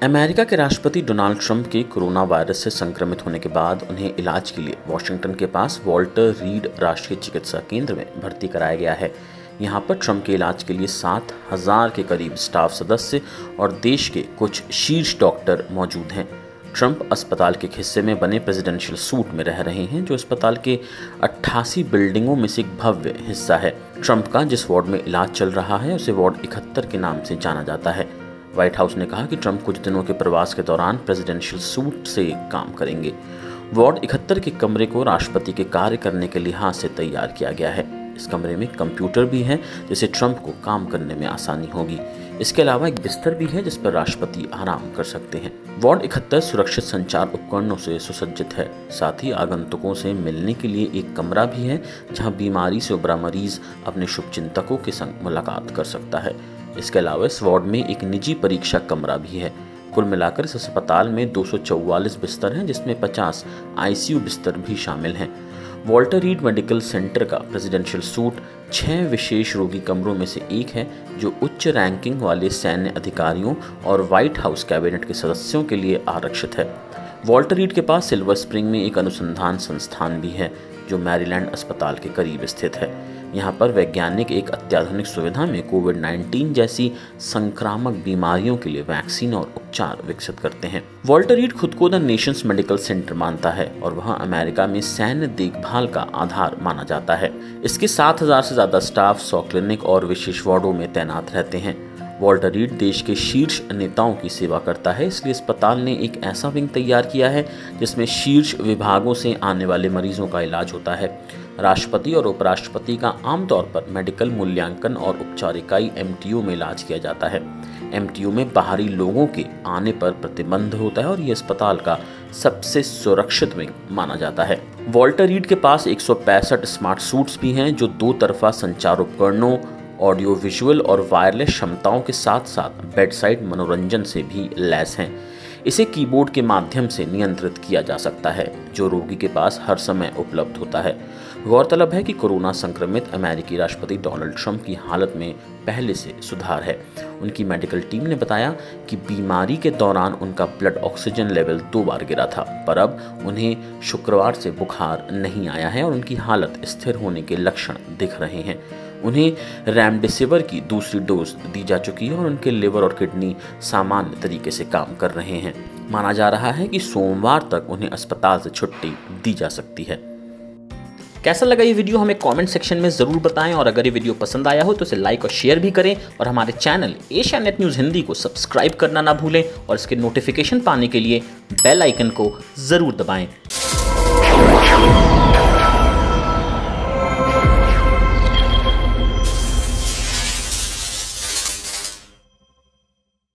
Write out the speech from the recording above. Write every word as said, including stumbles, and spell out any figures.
America के राष्ट्रपति Donald Trump के कोरोना वायरस से संक्रमित होने के बाद उन्हें इलाज के लिए वॉशिंगटन के पास वॉल्टर रीड राष्ट्रीय चिकित्सा केंद्र में भर्ती कराया गया है। यहां पर ट्रंप के इलाज के लिए सात हजार के करीब स्टाफ सदस्य और देश के कुछ शीर्ष डॉक्टर मौजूद हैं। ट्रंप अस्पताल के एक हिस्से में बने प्रेसिडेंशियल सूट में रह रहे हैं, जो अस्पताल के अट्ठासी बिल्डिंगों में से एक भव्य हिस्सा है। ट्रंप का जिस वार्ड में इलाज चल रहा है उसे वार्ड इकहत्तर के नाम से जाना जाता है। व्हाइट हाउस ने कहा कि ट्रंप कुछ दिनों के प्रवास के दौरान प्रेसिडेंशियल सूट से काम करेंगे। वार्ड इकहत्तर के कमरे को राष्ट्रपति के कार्य करने के लिहाज से तैयार किया गया है। इस कमरे में कंप्यूटर भी है, जिससे ट्रंप को काम करने में आसानी होगी। इसके अलावा एक बिस्तर भी है जिस पर राष्ट्रपति आराम कर सकते हैं। वार्ड इकहत्तर सुरक्षित संचार उपकरणों से सुसज्जित है। साथ ही आगंतुकों से मिलने के लिए एक कमरा भी है, जहां बीमारी से उबरा मरीज अपने शुभचिंतकों के संग मुलाकात कर सकता है। इसके अलावा इस वार्ड में एक निजी परीक्षा कमरा भी है। कुल मिलाकर इस अस्पताल में दो सौ चौवालीस बिस्तर हैं, जिसमें पचास आईसीयू बिस्तर भी शामिल हैं। वॉल्टर रीड मेडिकल सेंटर का प्रेसिडेंशियल सूट छह विशेष रोगी कमरों में से एक है, जो उच्च रैंकिंग वाले सैन्य अधिकारियों और व्हाइट हाउस कैबिनेट के सदस्यों के लिए आरक्षित है। वॉल्टर रीड के पास सिल्वर स्प्रिंग में एक अनुसंधान संस्थान भी है, जो मैरीलैंड अस्पताल के करीब स्थित है। यहाँ पर वैज्ञानिक एक अत्याधुनिक सुविधा में कोविड नाइन्टीन जैसी संक्रामक बीमारियों के लिए वैक्सीन और उपचार विकसित करते हैं। वॉल्टर रीड खुद को द नेशंस मेडिकल सेंटर मानता है और वह अमेरिका में सैन्य देखभाल का आधार माना जाता है। इसके सात हजार से ज्यादा स्टाफ सौ क्लिनिक और विशेष वार्डों में तैनात रहते हैं। वॉल्टर रीड देश के शीर्ष नेताओं की सेवा करता है, इसलिए अस्पताल ने एक ऐसा विंग तैयार किया है जिसमें शीर्ष विभागों से आने वाले मरीजों का इलाज होता है। राष्ट्रपति और उपराष्ट्रपति का आमतौर पर मेडिकल मूल्यांकन और उपचार इकाई एमटीयू में इलाज किया जाता है। एमटीयू में बाहरी लोगों के आने पर प्रतिबंध होता है और ये अस्पताल का सबसे सुरक्षित विंग माना जाता है। वॉल्टर रीड के पास एक सौ पैंसठ स्मार्ट सूट्स भी हैं, जो दो तरफा संचार उपकरणों, ऑडियो विजुअल और वायरलेस क्षमताओं के साथ साथ बेडसाइड मनोरंजन से भी लैस हैं। इसे कीबोर्ड के माध्यम से नियंत्रित किया जा सकता है, जो रोगी के पास हर समय उपलब्ध होता है। गौरतलब है कि कोरोना संक्रमित अमेरिकी राष्ट्रपति डोनाल्ड ट्रंप की हालत में पहले से सुधार है। उनकी मेडिकल टीम ने बताया कि बीमारी के दौरान उनका ब्लड ऑक्सीजन लेवल दो बार गिरा था, पर अब उन्हें शुक्रवार से बुखार नहीं आया है और उनकी हालत स्थिर होने के लक्षण दिख रहे हैं। उन्हें रेमडेसिविर की दूसरी डोज दी जा चुकी है और उनके लिवर और किडनी सामान्य तरीके से काम कर रहे हैं। माना जा रहा है कि सोमवार तक उन्हें अस्पताल से छुट्टी दी जा सकती है। कैसा लगा ये वीडियो हमें कमेंट सेक्शन में जरूर बताएं, और अगर ये वीडियो पसंद आया हो तो इसे लाइक और शेयर भी करें, और हमारे channel Asianet news Hindi को सब्सक्राइब करना ना भूलें और इसके नोटिफिकेशन पाने के लिए बेल आइकन को जरूर दबाएं।